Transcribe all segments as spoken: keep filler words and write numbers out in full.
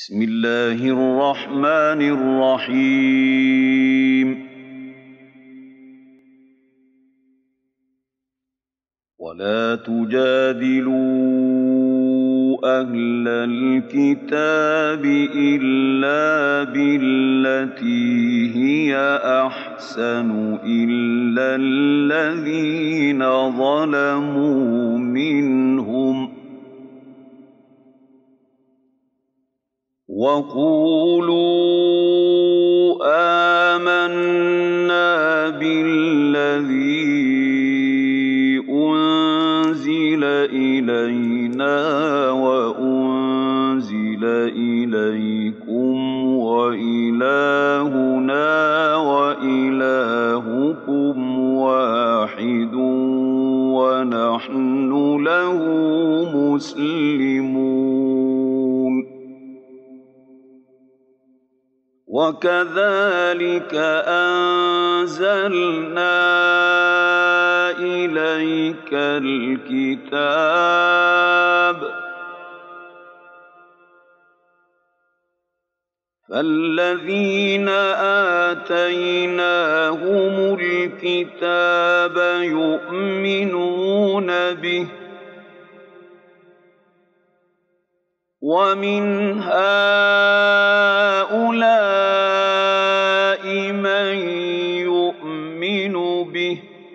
بسم الله الرحمن الرحيم ولا تجادلوا أهل الكتاب إلا بالتي هي أحسن إلا الذين ظلموا منهم وقولوا آمنا بالذي أنزل إلينا وأنزل إليكم وإلهنا وإلهكم واحد ونحن له مسلمون وكذلك أنزلنا إليك الكتاب فالذين آتيناهم الكتاب يؤمنون به ومن هؤلاء من يؤمن به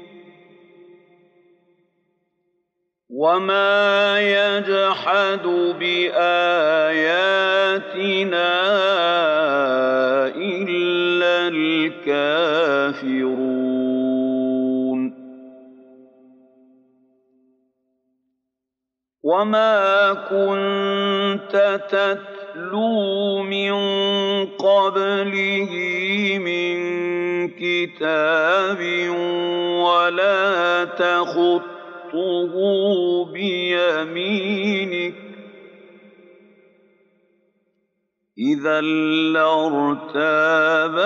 وما يجحد بآياتنا إلا الكافرون وما كنت تتلو من قبله من كتاب ولا تخطه بيمينك إذا لارتاب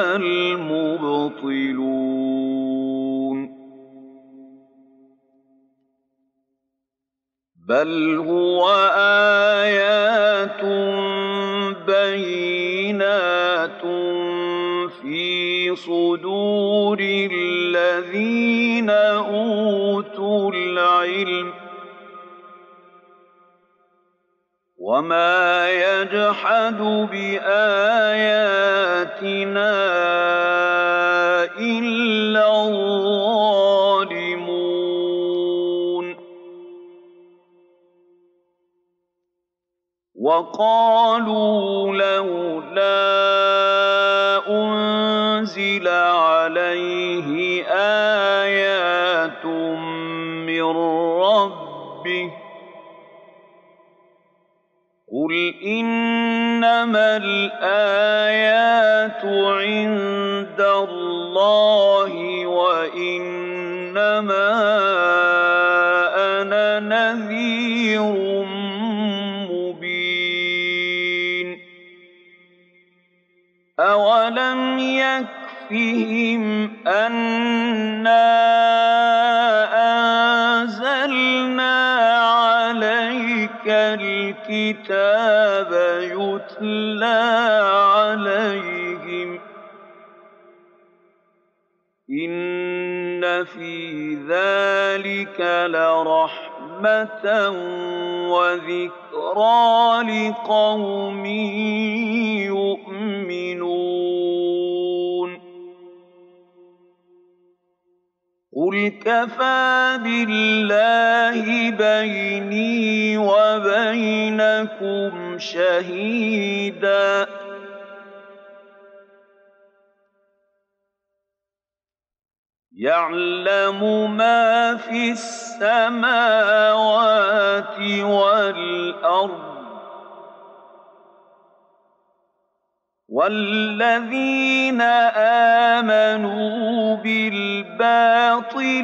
المبطلون بل هو آيات بينات في صدور الذين أوتوا العلم وما يجحد بآياتنا إلا الظالمون وقالوا لولا أنزل عليه آيات من ربه قل إنما الآيات عند الله وإنما أنا نذير مبين أولم يكفهم أنا أنزلنا عليك الكتاب يتلى عليهم إن في ذلك لرحمة وذكرى لقوم يؤمنون قل كفى بالله بيني وبينكم شهيدا يعلم ما في السماوات والأرض والذين آمنوا بالباطل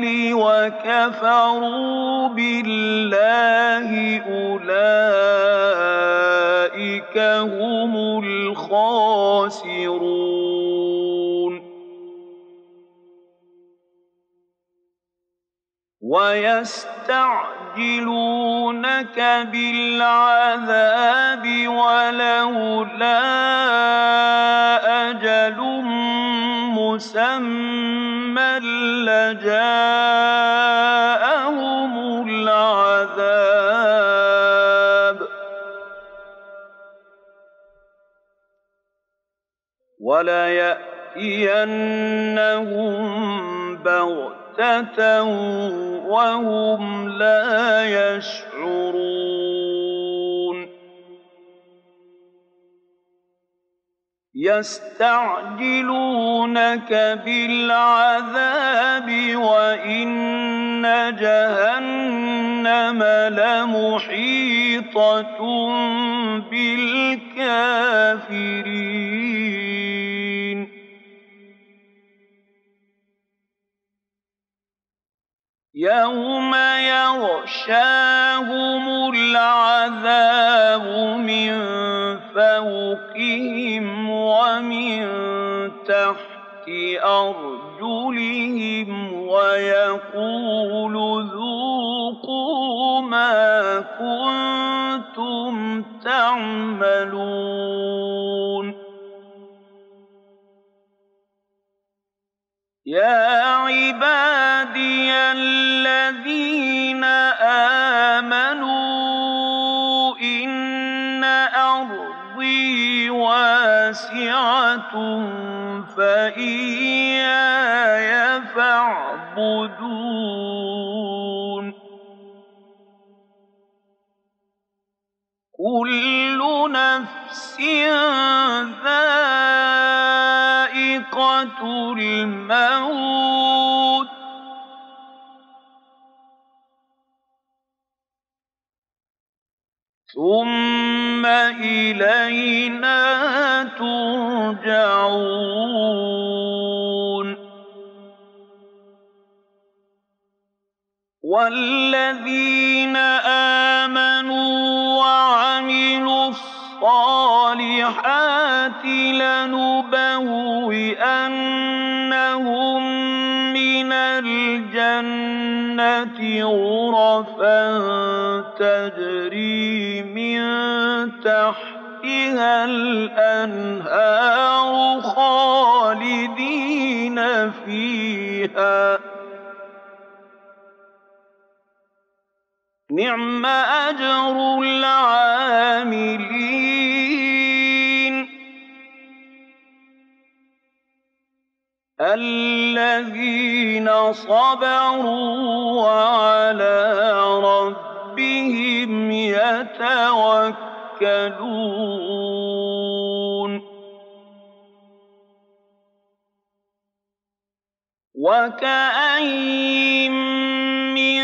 وكفروا بالله أولئك هم الخاسرون وَيَسْتَعْجِلُونَكَ بِالْعَذَابِ وَلَوْلَا أَجَلٌ مُّسَمًّى لَّجَاءَهُمُ الْعَذَابُ وَلَيَأْتِيَنَّهُم بَغْتَةً وَهُمْ لَا يَشْعُرُونَ يَسْتَعْجِلُونَكَ بِالْعَذَابِ وَإِنَّ جَهَنَّمَ لَمُحِيطَةٌ بِالْكَافِرِينَ يَوْمَ يَغْشَاهُمُ الْعَذَابُ مِن فَوْقِهِمْ وَمِن تَحْتِ أَرْجُلِهِمْ وَيَقُولُ ذُوقُوا مَا كُنتُمْ تَعْمَلُونَ يَا عِبَادِيَ الَّذِينَ آمَنُوا إِنَّ أَرْضِي وَاسِعَةٌ فَإِيَّايَ فَاعْبُدُونِ كُلُّ نَفْسٍ ذَائِقَةُ الْمَوْتِ ۖ ثُمَّ إِلَيْنَا تُرْجَعُونَ وَالَّذِينَ آمَنُوا وَعَمِلُوا الصَّالِحَاتِ لَنُبَوِّئَنَّهُم مِّنَ الْجَنَّةِ غُرَفًا تَجْرِي مِن تَحْتِهَا الْأَنْهَارُ خَالِدِينَ فِيهَا ۚ نِعْمَ أَجْرُ الْعَامِلِينَ الَّذِينَ صَبَرُوا وَعَلَىٰ رَبِّهِمْ يَتَوَكَّلُونَ وَكَأَيِّن مِّن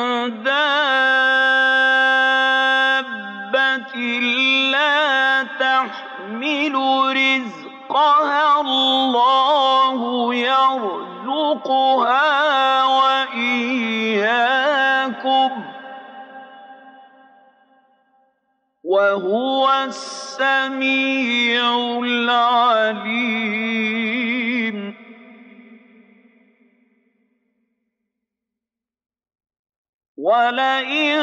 دَابَّةٍ لَّا تَحْمِلُ رِزْقَهَا اللَّهُ يَرْزُقُهَا وَإِيَّاكُمْ ۚ وَهُوَ السَّمِيعُ الْعَلِيمُ وَلَئِن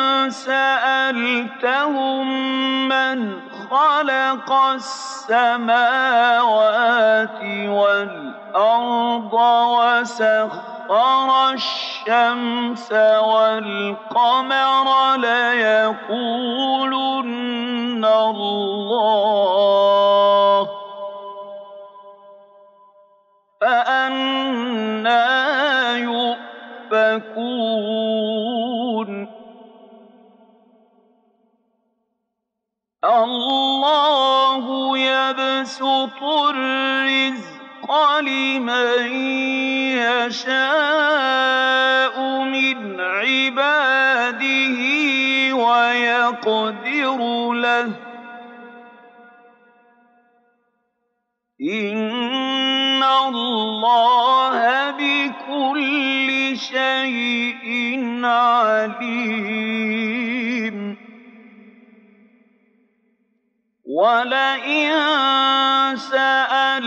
سَأَلْتَهُم مَّنْ خَلَقَ السَّمَاوَاتِ وَالْأَرْضَ وَسَخَّرَ الشَّمْسَ وَالْقَمَرَ لَيَقُولُنَّ اللَّهُ ۖ فَأَنَّىٰ يُؤْفَكُونَ اللَّهُ يَبْسُطُ الرِّزْقَ لِمَن يَشَاءُ مِنْ عِبَادِهِ وَيَقْدِرُ لَهُ ۚ إِنَّ اللَّهَ بِكُلِّ شَيْءٍ عَلِيمٌ وَلَئِن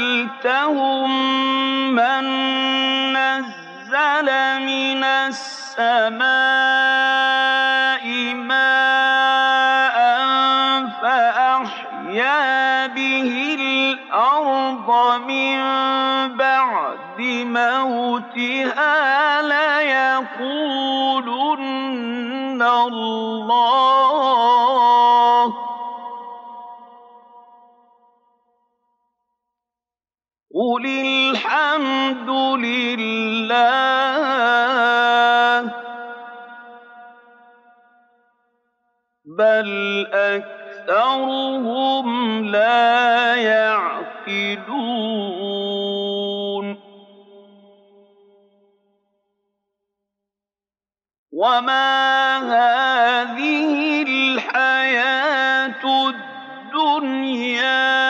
سَأَلْتَهُم مَّن نَّزَّلَ مِنَ السَّمَاءِ السَّمَاءِ مَاءً فَأَحْيَا بِهِ الْأَرْضَ مِن بَعْدِ مَوْتِهَا لَيَقُولُنَّ اللَّهُ ۚ قُلِ الْحَمْدُ لِلَّهِ ۚ بَلْ أَكْثَرُهُمْ لَا يَعْقِلُونَ وَمَا هَٰذِهِ الْحَيَاةُ الدُّنْيَا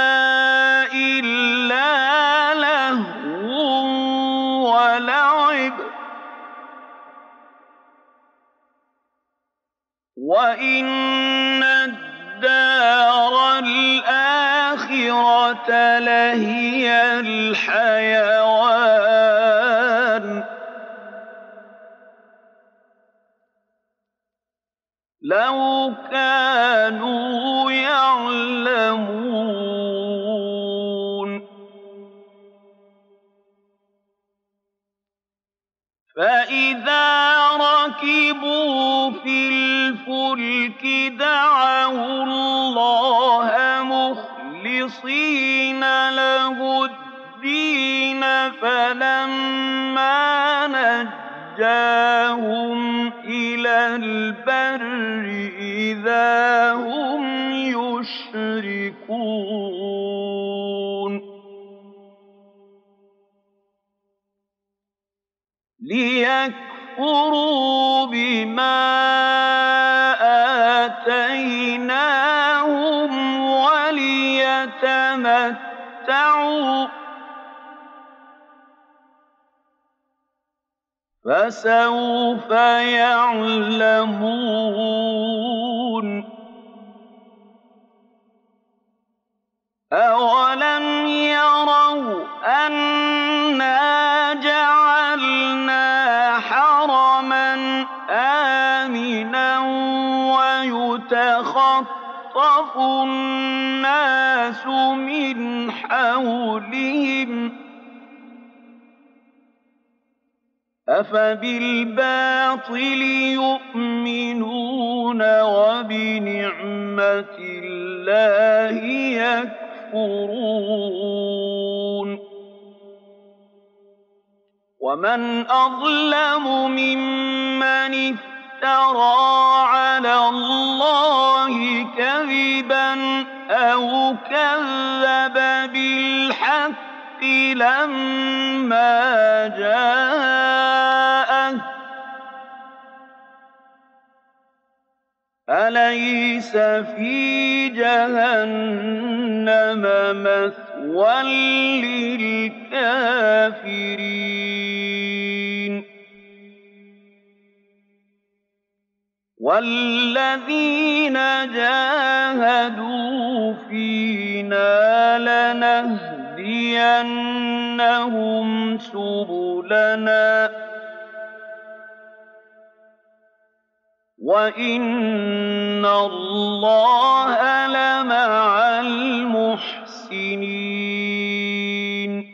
إِلَّا لَهْوٌ وَلَعِبٌ ۚ وَإِنَّ الدَّارَ الْآخِرَةَ لَهِيَ الْحَيَوَانُ ۚ لَوْ كَانُوا يَعْلَمُونَ فَإِذَا رَكِبُوا فِي الْفُلْكِ دَعَوُا اللَّهَ مُخْلِصِينَ لَهُ الدِّينَ فَلَمَّا نَجَّاهُمْ إِلَى الْبَرِّ إِذَا هُمْ يُشْرِكُونَ لِيَكْفُرُوا بِمَا آتَيْنَاهُمْ وَلِيَتَمَتَّعُوا ۖ فَسَوْفَ يَعْلَمُونَ أَوَلَمْ يَرَوْا أَنَّا جَعَلْنَا حَرَمًا آمِنًا وَيُتَخَطَّفُ النَّاسُ مِنْ حَوْلِهِمْ ۚ أَفَبِالْبَاطِلِ يُؤْمِنُونَ وَبِنِعْمَةِ اللَّهِ يَكْفُرُونَ وَمَنْ أَظْلَمُ مِمَّنِ افْتَرَىٰ عَلَى اللَّهِ كَذِبًا أَوْ كَذَّبَ بِالْحَقِّ لَمَّا جَاءَهُ ۚ أَلَيْسَ فِي جَهَنَّمَ مَثْوًى لِّلْكَافِرِينَ وَالَّذِينَ جَاهَدُوا فِينَا لَنَهْدِيَنَّهُمْ سُبُلَنَا ۚ وَإِنَّ اللَّهَ لَمَعَ الْمُحْسِنِينَ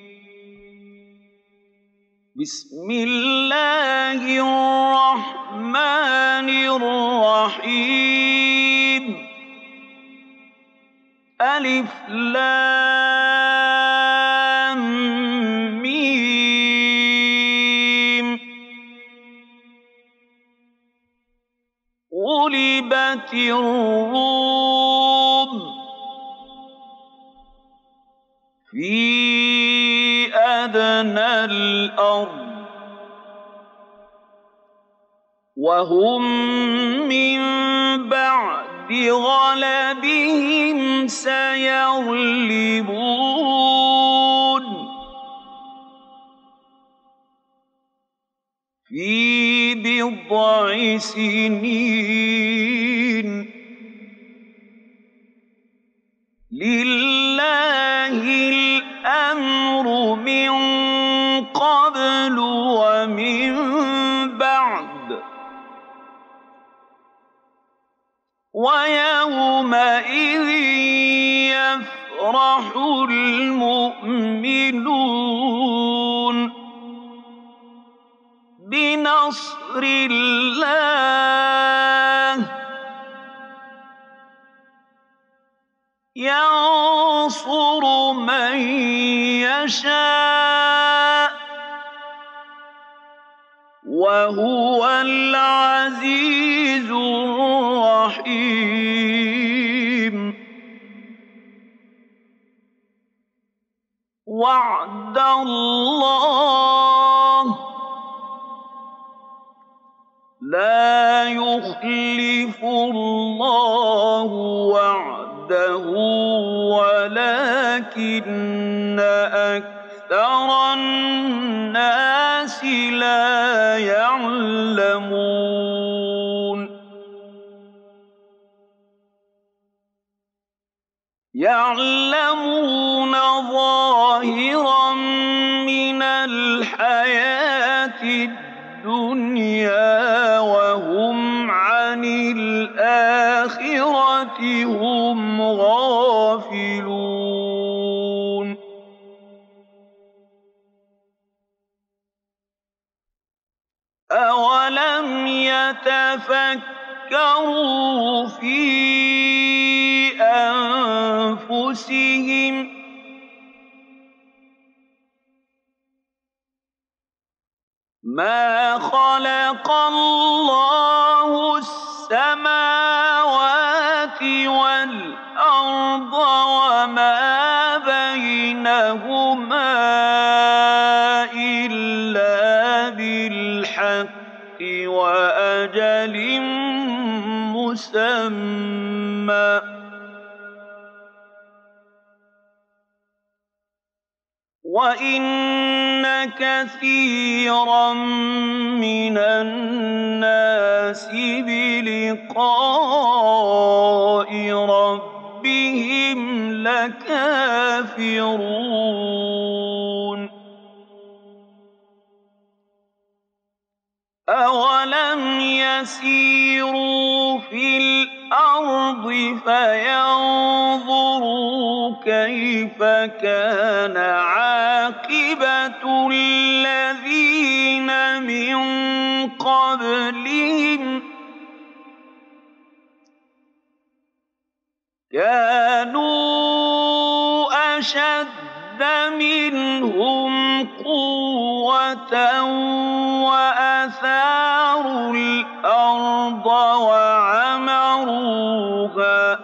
بِسْمِ اللَّهِ الرَّحْمَٰنِ الرَّحِيمِ أَلِفْ لَامْ مِيم غُلِبَتِ الرُّومُ فِي أَدْنَى الْأَرْضِ وَهُم مِّن بَعْدِ غَلَبِهِمْ سَيَغْلِبُونَ فِي بِضْعِ سِنِينَ لِلَّهِ الْأَمْرُ مِن قَبْلُ وَمِن بَعْدُ ويومئذ يفرح المؤمنون بنصر الله ينصر من يشاء وهو العزيز الرحيم وعد الله لا يخلف الله وعده ولكن أكثر الناس لا يعلمون يعلمون ظاهرا من الحياة الدنيا وهم عن الآخرة هم غافلون أولم يتفكروا في أنفسهم ما خلق الله السماوات والأرض وما بينهما إلا بالحق وأجل مسمى وَإِنَّ كَثِيرًا مِّنَ النَّاسِ بِلِقَاءِ رَبِّهِمْ لَكَافِرُونَ أَوَلَمْ يَسِيرُوا فِي الْأَرْضِ فَيَنظُرُوا كَيْفَ كَانَ عَاقِبَةُ الَّذِينَ مِن قَبْلِهِمْ كَانُوا أَشَدَّ مِنْهُمْ قُوَّةً وَأَثَارُوا الْأَرْضَ وَعَمَرُوهَا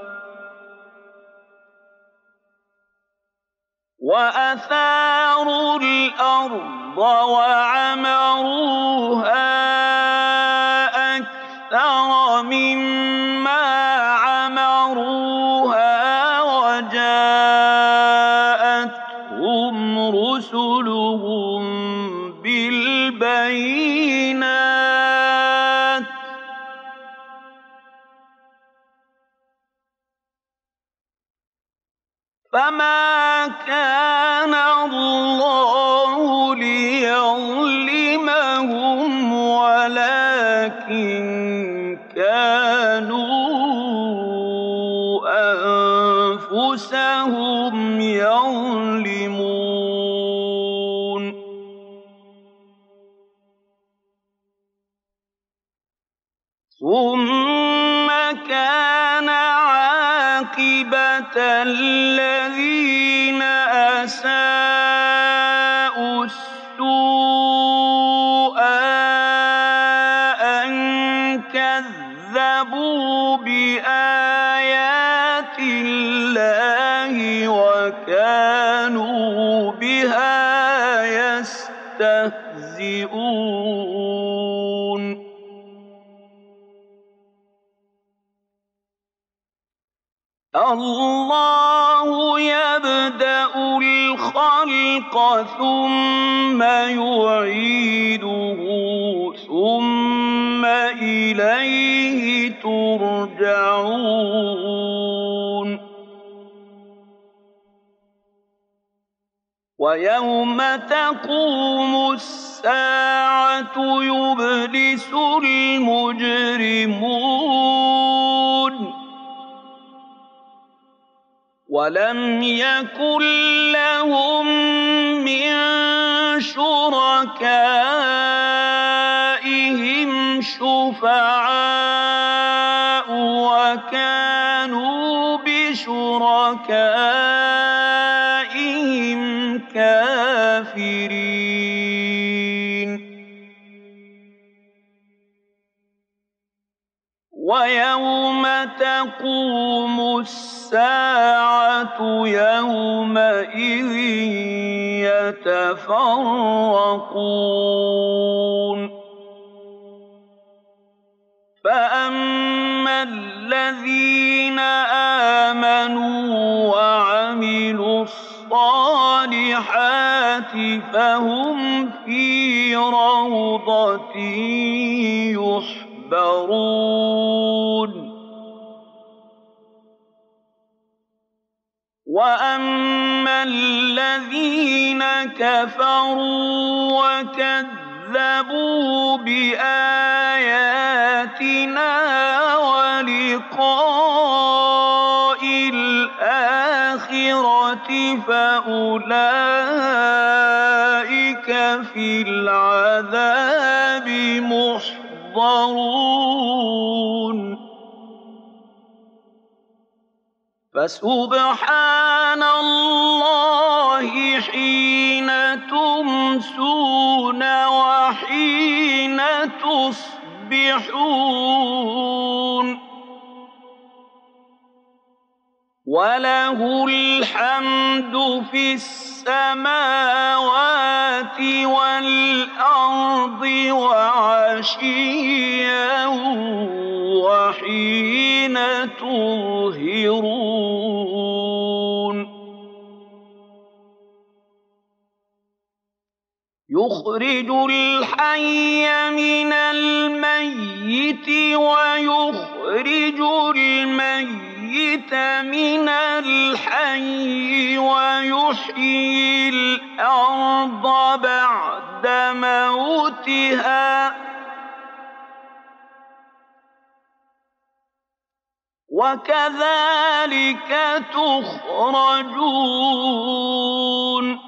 وَأَثَارُوا الْأَرْضَ وَعَمَرُوهَا أَكْثَرَ مِمَّا عَمَرُوهَا وَجَاءَتْهُمْ رُسُلُهُم بِالْبَيِّنَاتِ فَمَا كَانَ اللَّهُ لِيَظْلِمَهُمْ وَلَٰكِن كَانُوا أَنفُسَهُمْ يَظْلِمُونَ ثُمَّ كَانَ عَاقِبَةَ الَّذِينَ أَسَاءُوا السُّوأَىٰ أَن كَذَّبُوا بِآيَاتِ اللَّهِ وَكَانُوا بِهَا يَسْتَهْزِئُونَ اللَّهُ يَبْدَأُ الْخَلْقَ ثُمَّ يُعِيدُهُ ثُمَّ إِلَيْهِ تُرْجَعُونَ وَيَوْمَ تَقُومُ السَّاعَةُ يُبْلِسُ الْمُجْرِمُونَ وَلَمْ يَكُن لَّهُم مِّن شُرَكَائِهِمْ شُفَعَاءُ وَكَانُوا بِشُرَكَائِهِمْ كَافِرِينَ وَيَوْمَ تَقُومُ السَّاعَةُ يَوْمَئِذٍ يَتَفَرَّقُونَ فَأَمَّا الَّذِينَ آمَنُوا وَعَمِلُوا الصَّالِحَاتِ فَهُمْ فِي رَوْضَةٍ يُحْبَرُونَ وَأَمَّا الَّذِينَ كَفَرُوا وَكَذَّبُوا بِآيَاتِنَا وَلِقَاءِ الْآخِرَةِ فَأُولَٰئِكَ فِي الْعَذَابِ مُحْضَرُونَ فَسُبْحَانَ اللَّهِ حِينَ تُمْسُونَ وَحِينَ تُصْبِحُونَ وَلَهُ الْحَمْدُ فِي السَّمَاوَاتِ وَالْأَرْضِ وَعَشِيًّا وَحِينَ تُظْهِرُونَ يُخْرِجُ الْحَيَّ مِنَ الْمَيِّتِ وَيُخْرِجُ الْمَيِّتَ مِنَ الْحَيِّ وَيُحْيِي الْأَرْضَ بَعْدَ مَوْتِهَا وَكَذَٰلِكَ تُخْرَجُونَ